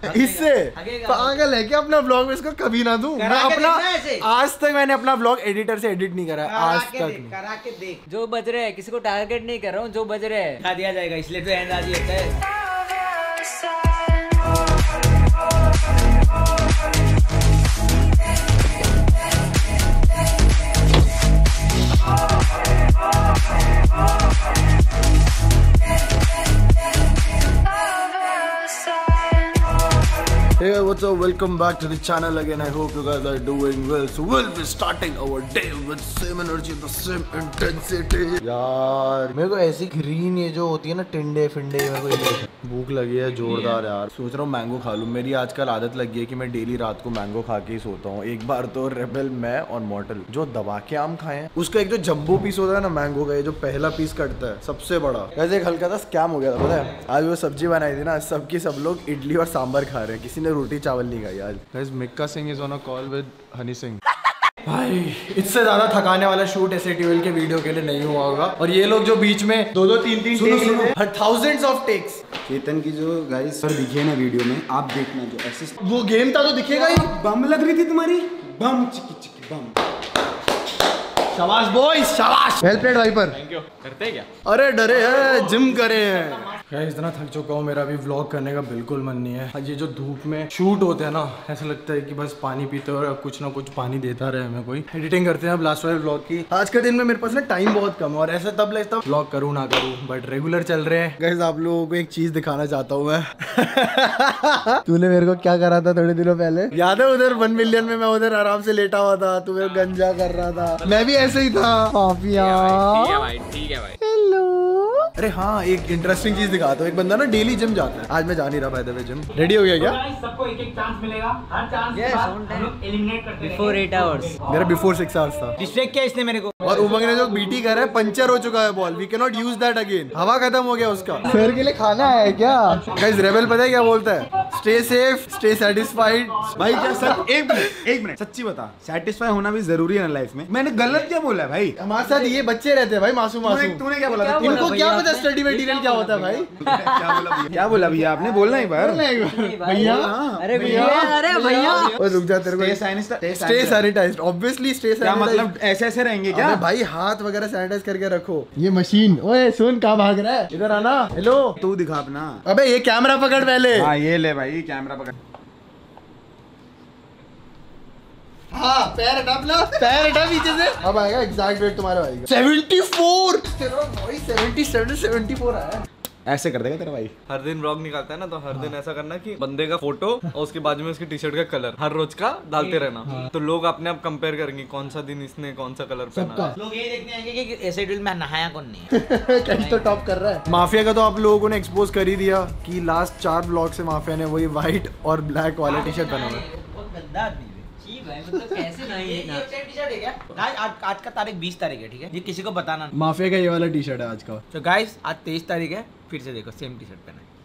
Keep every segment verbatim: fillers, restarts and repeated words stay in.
इससे पागल है क्या? अपना ब्लॉग में इसको कभी ना दूं मैं अपना। आज तक मैंने अपना ब्लॉग एडिटर से एडिट नहीं करा आज तक। करा के देख जो बज रहे हैं, किसी को टारगेट नहीं कर रहा हूँ, जो बज रहे हैं खा दिया जाएगा, इसलिए तो एंड आज होता है। Hey, what's up? Welcome back to the channel again. I hope you guys are doing well. So we'll be starting our day with same energy, the same intensity. यार मेरे को ऐसी ग्रीन ये जो होती है ना टिंडे फिंडे, मेरे को ये भूख लगी है जोरदार यार। सोच रहा हूँ मैंगो खा लूँ। मेरी आजकल आदत लग गई है कि मैं डेली रात को मैंगो खा के ही सोता हूँ। एक बार तो रेबल मैं और मॉर्टल जो दबा के आम खाए हैं, उसका एक जो जंबो पीस होता है ना मैंगो का, ये जो पहला पीस कटता है सबसे बड़ा, वैसे एक हल्का सा स्कैम हो गया था पता है। आज वो सब्जी बनाई थी ना, सबकी सब लोग इडली और सांभर खा रहे हैं, किसी ने रोटी चावल नहीं खाई आज। Guys, Mikka Singh is on a call with Honey Singh. भाई इससे ज्यादा थकाने वाला shoot S8UL के वीडियो के लिए नहीं हुआ होगा। और ये लोग जो बीच में दो दो तीन तीन सुनो सुनो थाउजेंड्स ऑफ टेक्स। चेतन की जो गाइस सर दिखे ना वीडियो में, आप देखना जो ऐसे वो गेम था तो दिखेगा ही। बम लग रही थी तुम्हारी, बम चिकी चिकी बम। शाबाश बॉयज शाबाश। Well played Viper. Thank you. करते हैं क्या? अरे डरे हैं, जिम करे हैं। गाइस इतना थक चुका हूँ, मेरा भी व्लॉग करने का बिल्कुल मन नहीं है। ये जो धूप में शूट होते हैं ना, ऐसा लगता है कि बस पानी पीते हो और कुछ ना कुछ पानी देता रहे हमें कोई। एडिटिंग करते हैं अब लास्ट वाले व्लॉग की। आज के दिन में मेरे पास ना टाइम बहुत कम है और ऐसा तब लगता है व्लॉग करूँ ना करूँ, बट रेगुलर चल रहे हैं। गाइस आप लोगों को एक चीज दिखाना चाहता हूँ मैं। तूने मेरे को क्या करा था थोड़े दिनों पहले, याद है? उधर वन मिलियन में मैं उधर आराम से लेटा हुआ था, तू मेरे गंजा कर रहा था, मैं भी ऐसे ही था। माफिया ठीक है भाई, ठीक है भाई। हेलो। अरे हाँ, एक इंटरेस्टिंग चीज दिखाता हूँ। एक बंदा ना डेली जिम जाता है, आज मैं जा नहीं रहा by the way gym. Ready हो गया क्या? सबको एक एक चांस मिलेगा, हर चांस के बाद हम लोग एलिमिनेट करते हैं बिफोर एट आवर्स। मेरा बिफोर सिक्स आवर्स था। डिस्ट्रैक्ट किया इसने मेरे को। और उमंग ने जो बीटी करा है, पंचर हो चुका है ball, we cannot use that again. हवा खत्म हो गया उसका। सर के लिए खाना है क्या? गाइस रेबल पता है क्या बोलता है? Stay safe, stay satisfied. भाई क्या सर, एक मिनट एक मिनट सच्ची बता, सेटिस्फाई होना भी जरूरी है ना लाइफ में? मैंने गलत क्या बोला है भाई? हमारे साथ ये बच्चे रहते हैं भाई, मासूम मासूम। तूने क्या बोला था? इनको क्या पता स्टडी मटेरियल क्या होता है भाई? क्या बोला भैया? क्या बोला भैया आपने? बोलना एक बार भैया। अरे भैया, अरे भैया रुक जा, तेरे को स्टे सैनिटाइज्ड, ऑब्वियसली स्टे क्या सैनिटाइज्ड। मतलब ऐसे ऐसे रहेंगे क्या? अबे भाई हाथ वगैरह सैनिटाइज करके रखो। ये मशीन, ओए सुन कहाँ भाग रहा है, इधर आना। हेलो तू दिखा अपना। अबे ये कैमरा पकड़ पहले। हाँ ये ले भाई कैमरा पकड़। हाँ पैर हटा अपना, पैर हटा पीछे से। अब आएगा एग्जैक्ट वेट तुम्हारा आएगा सेवेंटी फोर। तेरा भाई सेवेंटी सेवन सेवेंटी फोर आया। ऐसे कर देगा तेरा भाई। हर दिन व्लॉग निकालता है ना, तो हर दिन ऐसा करना कि बंदे का फोटो और उसके बाजू में उसकी टी शर्ट का कलर हर रोज का डालते रहना। तो लोग अपने आप कंपेयर करेंगे कौन सा दिन इसने कौन सा कलर पहना। लोग ये देखने आएंगे कि ऐसे ड्रिल में नहाया कौन नहीं। कहीं तो टॉप कर रहा है। माफिया का तो आप लोगों ने एक्सपोज कर ही दिया कि लास्ट चार ब्लॉग से माफिया ने वही व्हाइट और ब्लैक वाला टी शर्ट पहना हुआ है। बहुत गंदा आदमी है। मतलब कैसे नहीं ये टी शर्ट है क्या? आज आज आज का तारीख बीस तारीख है, ठीक है? ये किसी को बताना नहीं। माफिया का ये वाला टी शर्ट है आज का। तो गाइस आज तेईस तारीख है, फिर से देखो सेम टी शर्ट पहना है।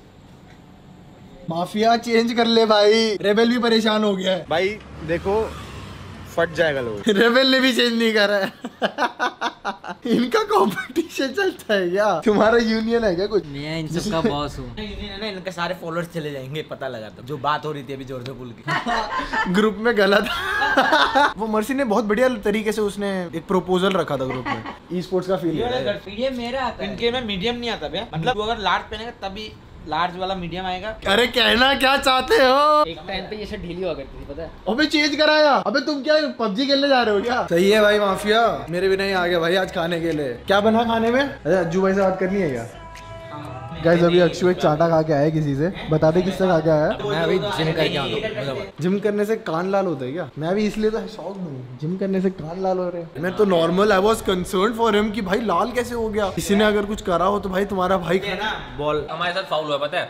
माफिया चेंज कर ले भाई, रेबल भी परेशान हो गया है भाई देखो फट जाएगा लोग। रेबल ने भी चेंज नहीं करा है। इनका कंपटीशन चलता है क्या? तुम्हारा यूनियन है क्या कुछ? मैं इन सब का बॉस हूँ। ना इनके सारे फॉलोअर्स चले जाएंगे, पता लगा। तो जो बात हो रही थी अभी जोर से पुल की ग्रुप में गलत। वो मर्सी ने बहुत बढ़िया तरीके से उसने एक प्रपोजल रखा था ग्रुप में। ई स्पोर्ट्स का फील है। मीडियम मेरा आता है, इनके में मीडियम नहीं आता भैया। मतलब तू अगर लार्ज पहनेगा तभी लार्ज वाला मीडियम आएगा। अरे कहना क्या चाहते हो? एक टाइम पे ये शर्ट ढीली हुआ करती थी, पता है? अबे चेंज कराया। अबे तुम क्या पबजी खेलने जा रहे हो क्या? सही है भाई माफिया, मेरे बिना ही आ गया भाई आज खाने के लिए। क्या बना खाने में? अरे अज्जू भाई से बात करनी है क्या? गाइस अभी अक्षु एक चाटा खा के आया किसी से, बता दे किससे खा के आया? मैं अभी जिम करके आया हूं। जिम करने से कान लाल होता है क्या? मैं भी इसलिए तो शौक हूँ, जिम करने से कान लाल हो रहे हैं। मैं तो normal, I was concern for him कि भाई लाल कैसे हो गया। किसी ने अगर कुछ करा हो तो भाई तुम्हारा भाई बॉल हमारे साथ फाउल हुआ, पता है?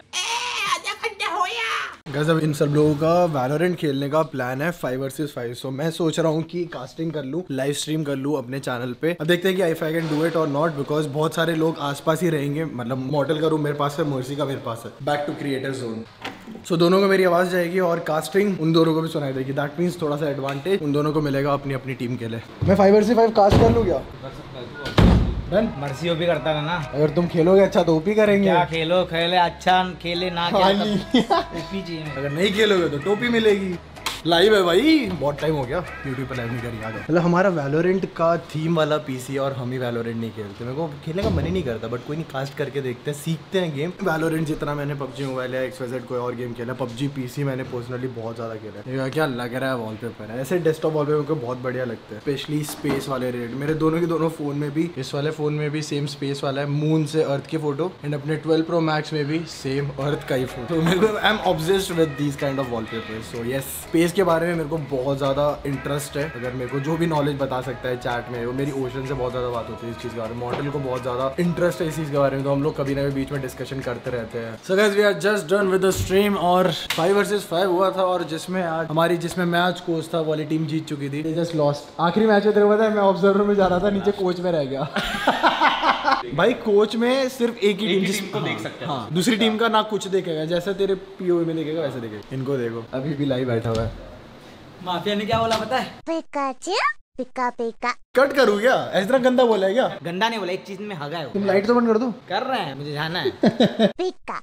गाइस अब इन सब लोगों का वैलोरेंट खेलने का प्लान है फाइव वर्सेस फाइव। सो मैं सोच रहा हूँ कि कास्टिंग कर लूँ, लाइव स्ट्रीम कर लूँ अपने चैनल पे। अब देखते हैं कि if I can do it और नॉट, बिकॉज बहुत सारे लोग आसपास ही रहेंगे। मतलब मॉडल का रूम मेरे पास है, मर्सी का मेरे पास है। Back to creator zone. So दोनों को मेरी आवाज जाएगी और कास्टिंग उन दोनों को भी सुनाई देगी। दैट मीन्स थोड़ा सा एडवांटेज उन दोनों को मिलेगा अपनी अपनी टीम के लिए। मैं फाइव वर्सेस फाइव कास्ट कर लूँ क्या? डन। मर्सी ओपी करता था ना। अगर तुम खेलोगे अच्छा तो ओपी करेंगे। क्या खेलो खेले अच्छा खेले ना खेले ओपी चाहिए। अगर नहीं खेलोगे तो टोपी मिलेगी। लाइव है भाई, बहुत टाइम हो गया यूट्यूब पर लाइव नहीं करी। आ जाओ। मतलब हमारा वैलोरेंट का थीम वाला पीसी और हम ही वैलोरेंट नहीं खेलते। मेरे को खेलने का मन ही नहीं करता, बट कोई नहीं, कास्ट करके देखते हैं, सीखते हैं गेम। वैलोरेंट जितना मैंने पबजी मोबाइल या एक्स वाई जेड कोई और गेम खेला, पबजी पीसी मैंने पर्सनली बहुत ज्यादा खेला है। ये क्या लग रहा है वॉलपेपर है, ऐसे डेस्कटॉप वॉलपेपर को बहुत बढ़िया लगता है, स्पेशली स्पेस वाले रेड। मेरे दोनों के दोनों फोन में भी, इस वाले फोन में भी सेम स्पेस वाला है, मून से अर्थ की फोटो, एंड अपने ट्वेल्व प्रो मैक्स में भी सेम अर्थ का ही फोटो। मेरे को I am obsessed with these kind of wallpaper. So yes, space के बारे में मेरे को बहुत ज़्यादा इंटरेस्ट है। अगर मेरे को जो भी नॉलेज बता सकता है चैट में, वो मेरी ओशन से बहुत ज़्यादा बात होती है इस चीज़ के बारे में। मॉडल को बहुत ज़्यादा इंटरेस्ट है इस चीज़ के बारे में, तो हम लोग कभी ना कभी बीच में डिस्कशन करते रहते हैं। So guys we are just done with the stream, और फाइव वर्सेस फाइव हुआ था, और जिसमें आज हमारी जिसमें मैच कोच था वाली टीम जीत चुकी थी। Just lost. आखिरी मैच में तेरे को पता है मैं ऑब्जर्वर में जा रहा था, नीचे कोच में रह गया। भाई कोच में सिर्फ एक ही टीम जिसको देख सकते हैं, हाँ, दूसरी टीम का ना कुछ देखेगा, जैसे तेरे पीओवी में देखेगा वैसे देखेगा। इनको देखो अभी भी लाइव बैठा हुआ है। माफिया ने क्या बोला पता है? पिकाचू पिका पिका। कट करूँ क्या? इस तरह गंदा बोला है क्या? गंदा नहीं बोला, एक चीज में हगा है। तुम लाइट तो बंद कर दो। कर रहे हैं, मुझे जाना है। पिका।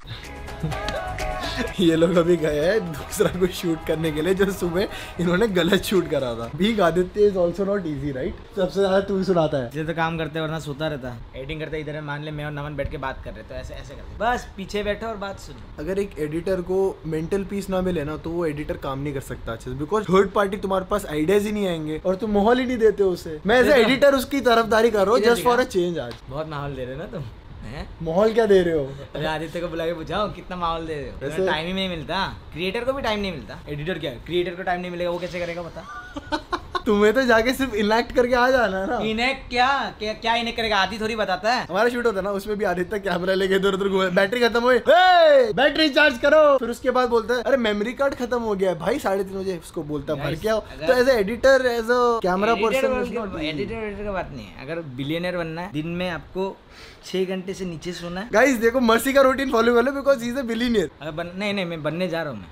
ये लोग अभी गए हैं दूसरा कुछ शूट करने के लिए, जो सुबह इन्होंने गलत शूट करा था। भीग Aditya is also not easy right? सबसे ज्यादा तू ही सुनाता है। जैसे तो काम करते वरना सोता रहता। एडिटिंग करते इधर मान ले मैं और नमन बैठ के बात कर रहे तो ऐसे ऐसे करते, बस पीछे बैठो और बात सुनो। अगर एक एडिटर को मेंटल पीस ना मिले ना, तो वो एडिटर काम नहीं कर सकता अच्छे से, बिकॉज थर्ड पार्टी तुम्हारे पास आइडियाज ही नहीं आएंगे और तुम माहौल ही नहीं देते उसे। मैं एज एडिटर उसकी तरफदारी कर रहा हूँ जस्ट फॉर अ चेंज। आज बहुत माहौल दे रहे हो ना तुम। माहौल क्या दे रहे हो? अरे आदित्य को बुला के पूछाओ कितना माहौल दे रहे हो। टाइम ही नहीं मिलता, क्रिएटर को भी टाइम नहीं मिलता। एडिटर क्या, क्रिएटर को टाइम नहीं मिलेगा वो कैसे करेगा बता? तुम्हें तो जाके सिर्फ इनएक्ट करके आ जाना है ना। इनेक्ट क्या क्या क्या इनेक्ट करेगा? आदि थोड़ी बताता है। हमारा शूट होता है ना, उसमें भी आदित्य कैमरा लेके इधर उधर घूमे, बैटरी खत्म हुई, बैटरी चार्ज करो, फिर उसके बाद बोलता है अरे मेमोरी कार्ड खत्म हो गया है भाई, साढ़े तीन बजे उसको बोलता है भर के आओ। तो as a editor, as a camera person, editor का बात नहीं है। अगर बिलियनर बनना है, दिन में आपको छह घंटे से नीचे सोना है। गाइस देखो मर्सी का रूटीन फॉलो कर लो, because he is a billionaire. अगर बन, नहीं नहीं मैं बनने जा रहा हूँ। मैं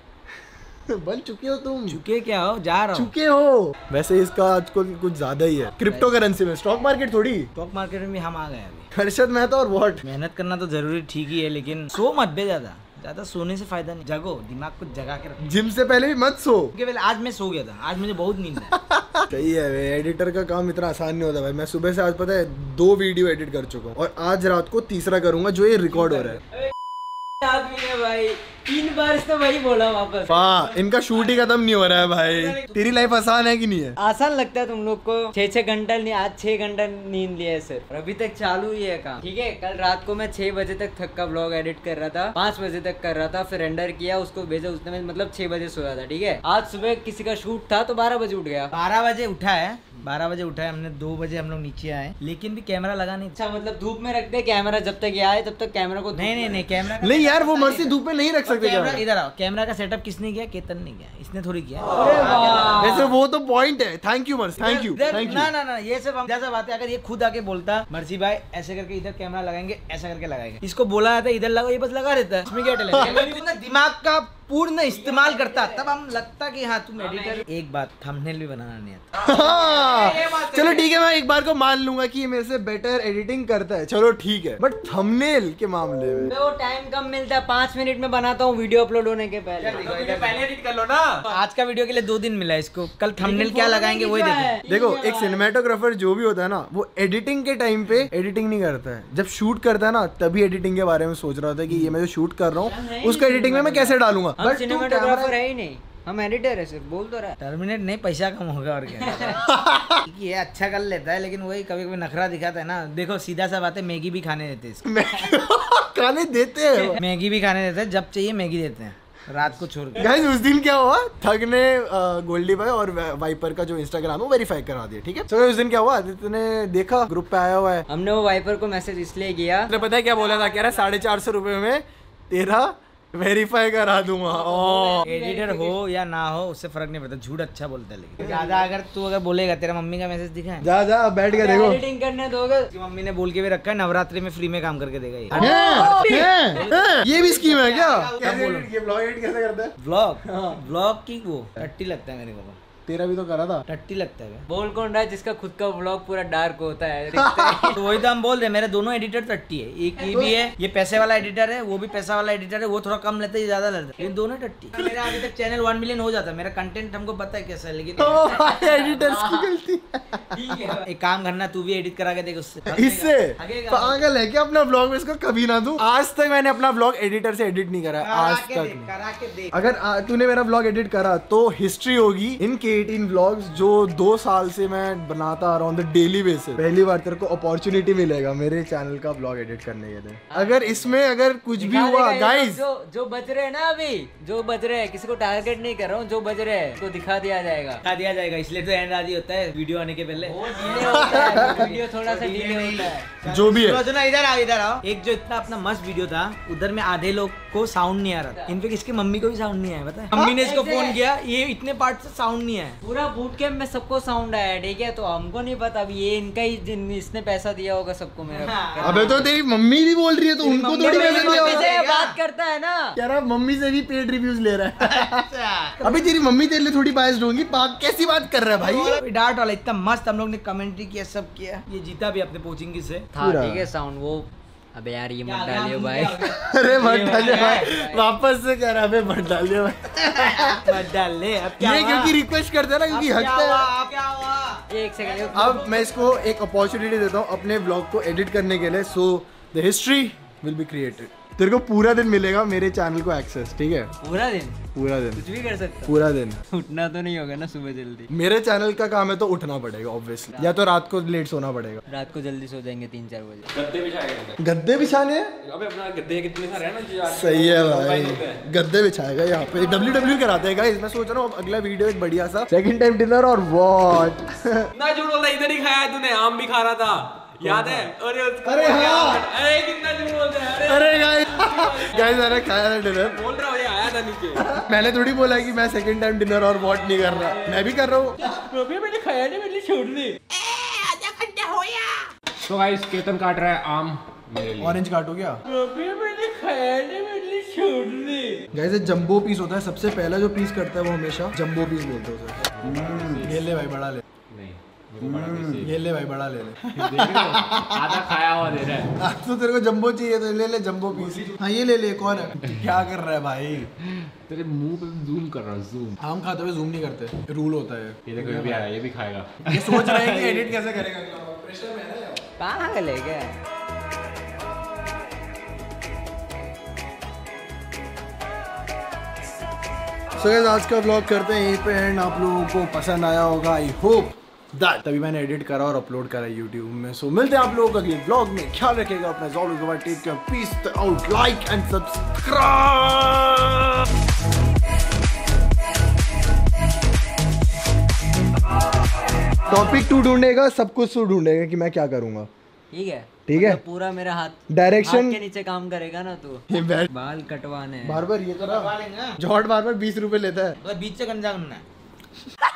बन चुके हो तुम। चुके क्या हो? जा रहा हूँ। चुके हो। वैसे इसका आजकल कुछ ज्यादा ही है क्रिप्टो करेंसी में, स्टॉक मार्केट थोड़ी। स्टॉक मार्केट में भी हम आ गए अभी। हर्षद मेहता और व्हाट। मेहनत करना तो जरूरी ठीक ही है, लेकिन सो मत बे ज्यादा ज्यादा सोने से फायदा नहीं। जगो, दिमाग को जगा के रखो। जिम से पहले भी मत सो। केवल आज मैं सो गया था, आज मुझे बहुत नींद है। सही है, एडिटर का काम इतना आसान नहीं होता भाई। मैं सुबह से आज पता है दो वीडियो एडिट कर चुका हूँ, और आज रात को तीसरा करूंगा जो ये रिकॉर्ड हो रहा है। आदमी है भाई, तीन बार तो वही बोला वापस। हाँ, इनका शूट ही खत्म नहीं हो रहा है भाई। तेरी लाइफ आसान है कि नहीं है? आसान लगता है तुम लोग को। छह छह घंटा नहीं, आज छह घंटा नींद लिया है सर, और अभी तक चालू ही है काम। ठीक है, कल रात को मैं छह बजे तक थक का ब्लॉग एडिट कर रहा था, पाँच बजे तक कर रहा था, फिर रेंडर किया, उसको भेजा, उसने में मतलब छह बजे सोया था। ठीक है, आज सुबह किसी का शूट था तो बारह बजे उठ गया। बारह बजे उठा है, बारह बजे उठा है हमने, दो बजे हम लोग नीचे आए, लेकिन भी कैमरा लगा नहीं। अच्छा, मतलब धूप में रखते कैमरा, जब तक ये आए तब तक कैमरा को। नहीं नहीं नहीं, कैमरा नहीं यार, वो मर्सी धूप में नहीं रख सकते कैमरा। इधर आओ, कैमरा का सेटअप किसने किया? केतन ने किया, इसने थोड़ी किया। वैसे वो तो पॉइंट है। थैंक यू मर्सी, थैंक यू थैंक यू। ना ना ना, ये सब जैसा बात है। अगर ये खुद आके बोलता मर्सी भाई ऐसे करके इधर कैमरा लगाएंगे, ऐसा करके लगाएंगे, इसको बोला जाता है इधर लगाओ, ये बस लगा देता है। इसमें क्या टैलेंट? दिमाग का पूर्ण इस्तेमाल करता, तब हम लगता कि हाँ तुम एडिटर। एक बात, थंबनेल भी बनाना नहीं आता। चलो ठीक है, मैं एक बार को मान लूंगा कि ये मेरे से बेटर एडिटिंग करता है, चलो ठीक है, बट थंबनेल के मामले में वो टाइम कम मिलता है, पाँच मिनट में बनाता हूँ वीडियो अपलोड होने के पहले। पहले एडिट कर लो ना। आज का वीडियो के लिए दो दिन मिला इसको, कल थंबनेल क्या लगाएंगे वही देखो। देखो, एक सिनेमेटोग्राफर जो भी होता है ना, वो एडिटिंग के टाइम पे एडिटिंग नहीं करता है। जब शूट करता है ना, तभी एडिटिंग के बारे में सोच रहा था कि ये मैं जो शूट कर रहा हूँ उसको एडिटिंग में मैं कैसे डालूंगा। हम सिनेमेटोग्राफर है ही नहीं, हम एडिटर है सिर्फ, बोल तो रहा है। टर्मिनेट नहीं, पैसा कम होगा और क्या। ये अच्छा कर लेता है, लेकिन वही कभी कभी नखरा दिखाता है ना। देखो सीधा सा बात है, मैगी भी खाने देते हैं इसको। खाने देते हैं, मैगी भी खाने देते हैं, जब चाहिए मैगी देते हैं, रात को छोड़ के। गाइस उस दिन क्या हुआ, थग ने गोल्डी भाई और वाइपर का जो इंस्टाग्राम है वेरीफाई करा दिया। ठीक है, तो उस दिन क्या हुआ, आदित्य ने देखा ग्रुप पे आया हुआ है, हमने वो वाइपर को मैसेज इसलिए किया, तो पता है क्या बोला था? कह रहा साढ़े चार सौ रुपए में तेरा वेरीफाई करा दूंगा। ओ एडिटर हो या ना हो उससे फर्क नहीं पड़ता, झूठ अच्छा बोलता है। लेकिन ज्यादा अगर तू अगर बोलेगा, तेरा मम्मी का मैसेज दिखा है, जा जा बैठ के देखो। एडिटिंग करने दोगे? मम्मी ने बोल के भी रखा है, नवरात्रि में फ्री में काम करके देगा ये। है, है, ये भी स्कीम है क्या? ब्लॉग एडिट कैसे करता है? ब्लॉग ब्लॉग की वो टट्टी लगता है मेरे को। तेरा भी तो करा था। टट्टी लगता है बोल कौन रहा है जिसका खुद का व्लॉग पूरा डार्क होता है? तो वही तो हम बोल रहे हैं, मेरे दोनों एडिटर टट्टी है। एक ये भी है, ये पैसे वाला एडिटर है, वो भी पैसा वाला एडिटर है। वो थोड़ा कम लेता है, ये ज्यादा लेता है, ये दोनों टट्टी। मेरा अभी तक चैनल वन मिलियन हो जाता है। मेरा कंटेंट हमको पता है कैसा है, लेकिन एडिटर्स की गलती एक काम करना, तू भी एडिट करा के देख उससे। इससे हगेगा। पागल है क्या? अपना ब्लॉग में इसको कभी ना दूं। आज तक मैंने अपना ब्लॉग एडिटर से एडिट नहीं करा है, आज करा के तक देख, नहीं। करा के देख। अगर आ, तूने मेरा ब्लॉग एडिट करा तो हिस्ट्री होगी इन के एटीन व्लॉग्स जो दो साल से मैं बनाता आ रहा हूँ डेली बेसिस। पहली बार तेरे को अपॉर्चुनिटी मिलेगा मेरे चैनल का ब्लॉग एडिट करने के लिए। अगर इसमें अगर कुछ भी दिखा हुआ देगा ये गाइस, जो जो बच रहे हैं ना, अभी जो बच रहे हैं, किसी को टारगेट नहीं कर रहा हूँ, जो बच रहे हैं तो दिखा दिया जाएगा। दिखा दिया जाएगा, इसलिए तो एंड आदि होता है वीडियो आने के पहले। वो डिले होता है, वीडियो थोड़ा सा डिले होता है। जो भी है सुनो सुनो, इधर आओ इधर आओ। एक जो इतना अपना मस्त वीडियो था, उधर में आधे लोग को साउंड नहीं आ रहा था। इनफेक्ट इसकी मम्मी को भी साउंड नहीं आया, पता है? मम्मी ने इसको फोन किया, ये इतने पार्ट से साउंड नहीं आया। पूरा बूट कैंप में सबको साउंड आया, ठीक है? तो हमको नहीं पता, अब ये इनका ही जिन इसने पैसा दिया होगा सबको मेरा। अबे तो तेरी मम्मी भी बोल रही है तो उनको मम्मी थोड़ी को पैसे दिया होगा। कैसे बात करता है ना, कह रहा मम्मी से भी पेड रिव्यूज ले रहा है। अभी तेरी मम्मी तेरे लिए थोड़ी बायस्ड होंगी। पाक कैसी बात कर रहा है भाई? डार्ट वाला इतना मस्त हम लोग ने कमेंट्री किया, सब किया। ये जीता भी अपने कोचिंग से। था पूरा। ठीक है साउंड वो। अबे यार ये मत डालियो भाई। अरे मत डालियो भाई, वापस से कह रहा है मत डालियो भाई। मत डाल ले। अब क्या ये हुआ? क्योंकि रिक्वेस्ट करते हैं ना, क्योंकि अब हक क्या है। हुआ? अब क्या हुआ? एक सेकंड अब मैं इसको एक अपॉर्चुनिटी देता हूँ अपने ब्लॉग को एडिट करने के लिए। So the history will be created. तेरे को पूरा दिन मिलेगा मेरे चैनल को एक्सेस, ठीक है? पूरा दिन पूरा दिन कुछ भी कर सकता पूरा दिन। उठना तो नहीं होगा ना सुबह जल्दी? मेरे चैनल का काम है तो उठना पड़ेगा ऑब्वियसली, या तो रात को लेट सोना पड़ेगा। रात को जल्दी सो जाएंगे तीन चार बजे। गद्दे बिछाने हैं? अबे अपना गद्दे कितने सारे हैं ना जो यार। सही है भाई, गद्दे बिछाएगा यहाँ पे। डब्ल्यू डब्ल्यू कराते हैं गाइस। मैं सोच रहा हूँ अगला वीडियो एक बढ़िया सा सेकंड टाइम डिनर और व्हाट। ना झूठ बोल रहा, इधर ही खाया तूने, आम भी खा रहा था, याद है? अरे उसका अरे हाँ। अरे कितना झूठ बोल रहा है। अरे गाइस गाइस मैंने खाया था डिनर। बोल रहा हूँ ये आया था नीचे। मैंने थोड़ी बोला कि मैं सेकंड टाइम डिनर और व्हाट नहीं कर रहा, मैं भी कर रहा हूँ। अबे मैंने खाया नहीं, मैंने छोड़ दी। तो गाइस केतन काट रहा है आम मेरे लिए। ऑरेंज काटो क्या? अबे मैंने खाया नहीं, मैंने छोड़ दी। गाइस ये जंबो पीस होता है, सबसे पहला जो पीस करता है वो हमेशा जंबो पीस बोलते हैं उसे। ये ले भाई बड़ा ले। ये ले भाई बड़ा ले ले। आधा खाया हुआ दे रहा है। आज तो तेरे को जंबो चाहिए तो ले ले जंबो पीस। हाँ ये ले ले। कौन है? क्या कर रहा है भाई? तेरे मुंह पे जूम कर रहा हूँ, जूम। हम खाते हुए जूम नहीं करते, रूल होता है। ये देखो ये भी आया, ये भी खाएगा। ये सोच रहे हैं कि एडिट कैसे करेगा। प्रेशर में है ना यार। कहाँ ले गया? सो गाइस आज का व्लॉग करते हैं यहीं पे एंड। आप लोगों को पसंद आया होगा, आई होप दैट। तभी मैंने एडिट करा और अपलोड करा यूट्यूब में। सो मिलते हैं आप लोगों को अगले व्लॉग में। ख्याल रखिएगा अपना, ज़रूर take care, peace out, like and subscribe. Topic टू ढूंढेगा, सब कुछ टू ढूंढेगा कि मैं क्या करूंगा। ठीक है ठीक है? मतलब पूरा मेरा हाथ डायरेक्शन हाथ के नीचे काम करेगा ना तू। ये बैठ बाल कटवाने हैं। बार बार ये करा जॉर्ड बार बार बीस रुपए लेता है। तो बीच से गंजा करना है।